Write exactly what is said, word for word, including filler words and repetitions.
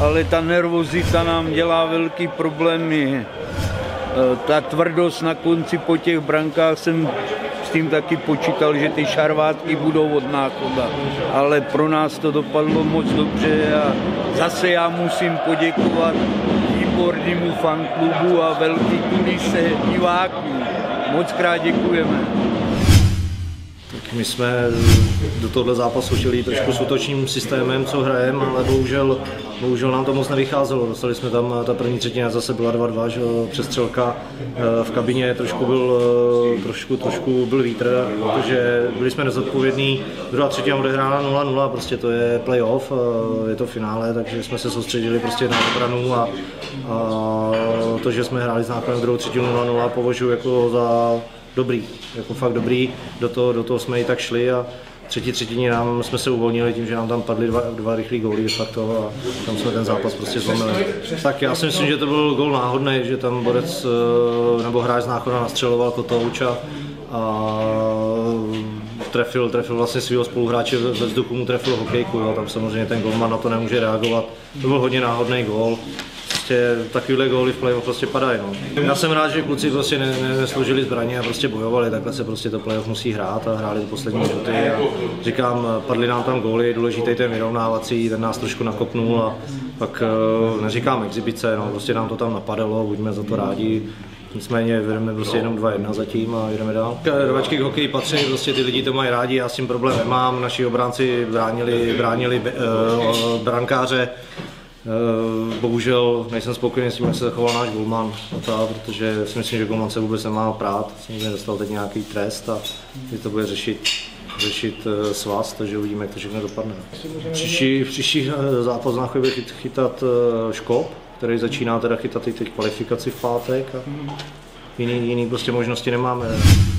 ale ta nervozita nám dělá velký problémy. Ta tvrdost na konci po těch brankách jsem s tím taky počítal, že ty šarvátky budou od náchoda, ale pro nás to dopadlo moc dobře a zase já musím poděkovat výbornému fanklubu a velký kulise diváků. Moc krát děkujeme. My jsme do tohle zápasu šli trošku s útočním systémem, co hrajeme, ale bohužel, bohužel nám to moc nevycházelo. Dostali jsme tam, ta první třetina zase byla dva dva, že přestřelka v kabině, trošku byl, trošku, trošku byl vítr, protože byli jsme nezodpovědní. Druhá třetina odehrána nula nula, prostě to je playoff, je to finále, takže jsme se soustředili prostě na obranu a, a to, že jsme hráli s nákladem druhou třetinu nula nula, považuji jako za dobrý, jako fakt dobrý, do toho, do toho jsme i tak šli a třetí třetině nám jsme se uvolnili tím, že nám tam padly dva, dva rychlý góly de facto a tam jsme ten zápas prostě zlomili. Tak já si myslím, že to byl gól náhodný, že tam borec nebo hráč z Náchoda nastřeloval Kotouč a, a trefil, trefil vlastně svého spoluhráče ve vzduchu, mu trefil hokejku, jo. Tam samozřejmě ten golman na to nemůže reagovat. To byl hodně náhodný gól. Prostě takovýhle góly v playoff prostě padají. No. Já jsem rád, že kluci prostě ne, ne, nesložili zbraně a prostě bojovali, takhle se prostě to playoff musí hrát a hráli do poslední minuty. A říkám, padly nám tam góly, důležitý ten vyrovnávací, ten nás trošku nakopnul a pak neříkám exibice, no, prostě nám to tam napadalo, buďme za to rádi. Nicméně vedeme prostě jenom dva jedna zatím a jdeme dál. Rvačky k hokeji patří, prostě ty lidi to mají rádi, já s tím problém nemám, naši obránci bránili, bránili uh, brankáře. Bohužel nejsem spokojený s tím, jak se zachoval náš golman, protože si myslím, že golman se vůbec nemá prát. Samozřejmě dostal teď nějaký trest a teď to bude řešit, řešit svaz, takže uvidíme, jak to všechno dopadne. Příští, příští zápas na chodbě chyt, chytat Škop, který začíná teda chytat i teď kvalifikaci v pátek a jiný, jiný prostě možnosti nemáme.